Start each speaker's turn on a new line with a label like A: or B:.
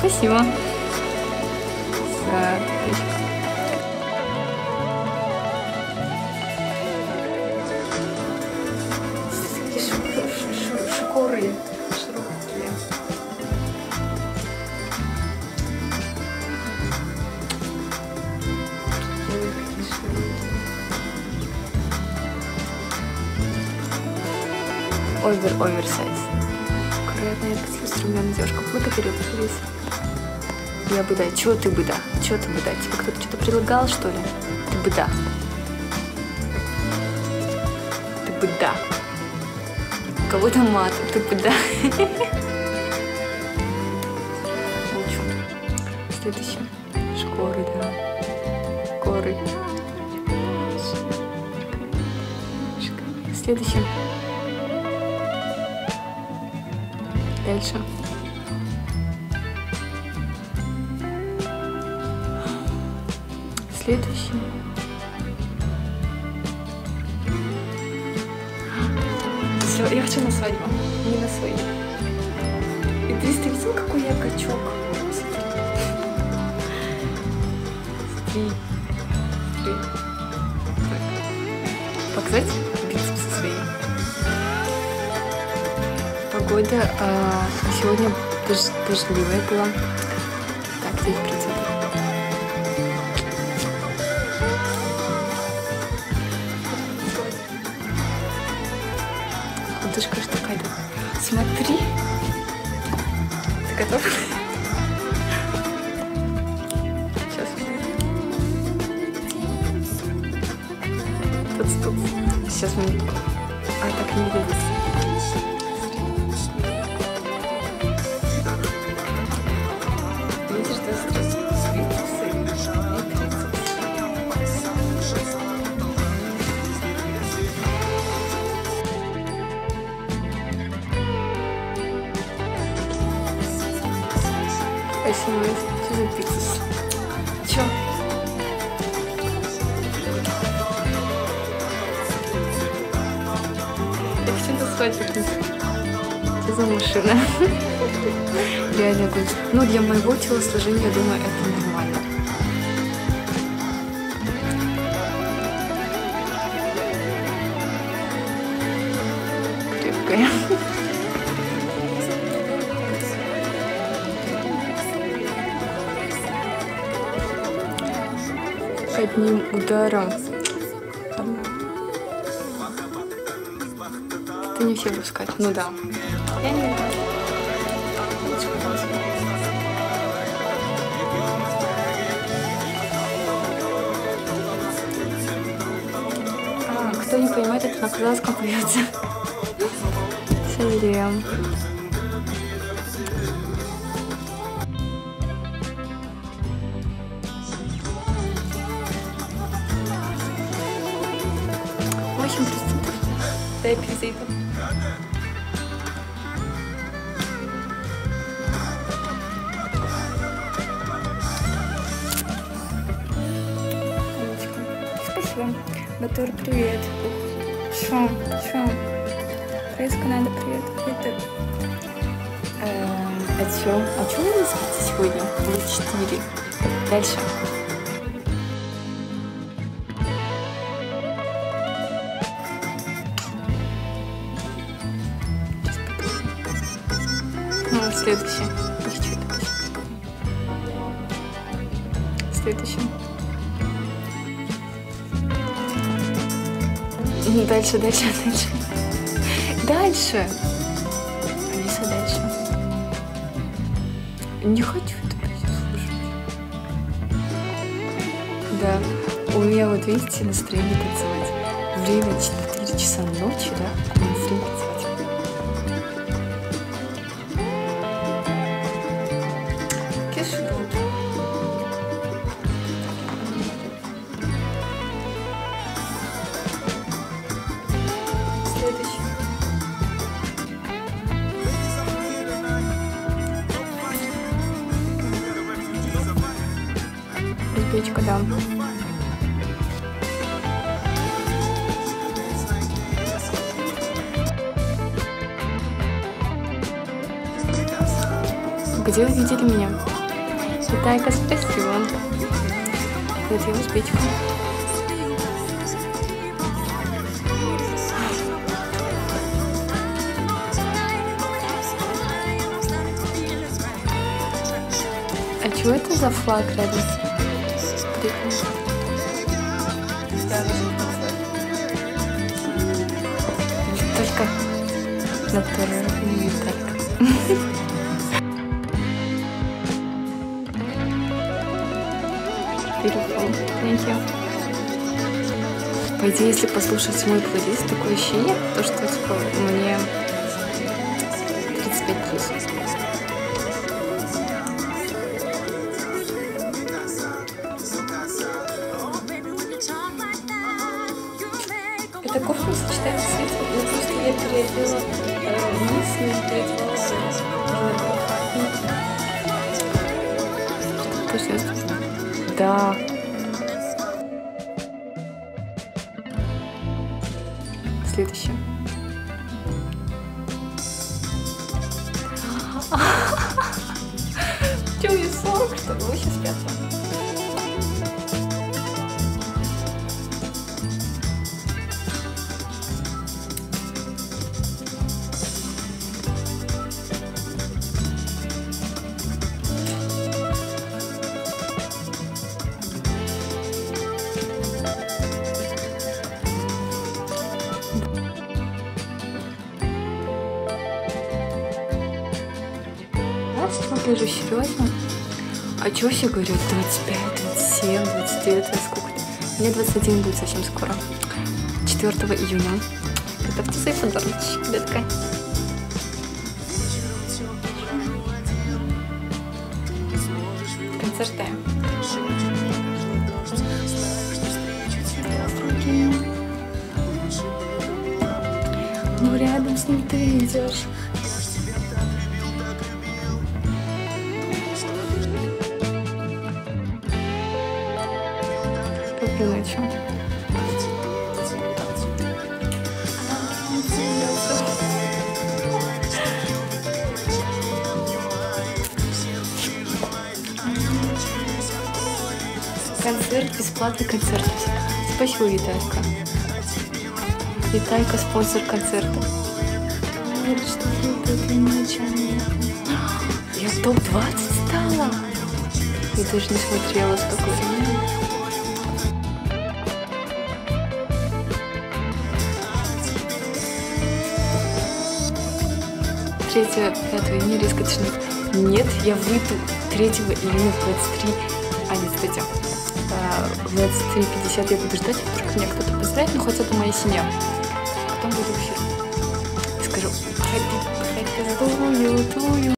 A: Спасибо. Да, шкуры. Оверсайз. Аккуратная, инструмент, девушка. Благодарю, повторюсь. Я бы да. Чего ты бы да? Чего ты бы да? Тебе кто-то что-то предлагал, что ли? Ты бы да. Ты бы да. Кого-то мат. Ты бы да. Молчу. Следующий. Шкуры, да. Горы. Следующий. Дальше. Следующий. Все, я хочу на свадьбу, не на свою. И ты видел, какой я качок? Смотри. Показать бицепсы свои. Погода сегодня дождливая была. Так, 9%. Ладошка что такая-то. Смотри. Ты готов? Сейчас. Тут стоп. Сейчас минутку. А так не видно. Спасибо, что за пиксус? Чё? Я почему-то спать выключила. Что за машина? Реально good. Ну, для моего телосложения, я думаю, это нормально. Крепкая. Одним ударом. Ты не все будешь сказать. Ну да. Я не буду. Кто не понимает, это на казахском поется. Саверем. Дай реквизиты. Спасибо. Батур, привет. Шо? Рейска, надо привет. А чё? А чё вы не спите сегодня? Будет 4. Дальше. Следующий. Следующий. Дальше. Дальше. Алиса, дальше. Не хочу это слушать. Да. У меня вот, видите, настроение танцевать. Время 4 часа ночи, да? А настроение танцевать. Печка, да. Где вы видели меня? Витайка, спасибо. Вот я узбечка. А что это за флаг рядом? Только натуральный Витайка. Thank you. По идее, если послушать мой плейлист, такое ощущение, то что типа мне 35 плюс. Это кофе сочетается с этим. Ну просто я переодела низ, но переодела волосы. Да. Следующее. Че, мне 40, что ли? Вы сейчас 5. Выгляжу серьезно. А чё все говорят? 25, 27, 29, сколько-то? Мне 21 будет совсем скоро. 4 июня. Готовьте свои подарочки, детка. Концерты. Ну рядом с ним ты идешь. Ночью. Концерт, бесплатный концерт. Спасибо, Витайка. Витайка, спонсор концерта. Я в топ-20 стала. Я даже не смотрела столько времени. 3-5 июня резко тишина. Нет, я выйду 3 июня в 23. А, нет, кстати, в 23:50 я буду ждать, вдруг меня кто-то поздравит, но хоть это моя семья. Потом буду в эфире. И скажу happy to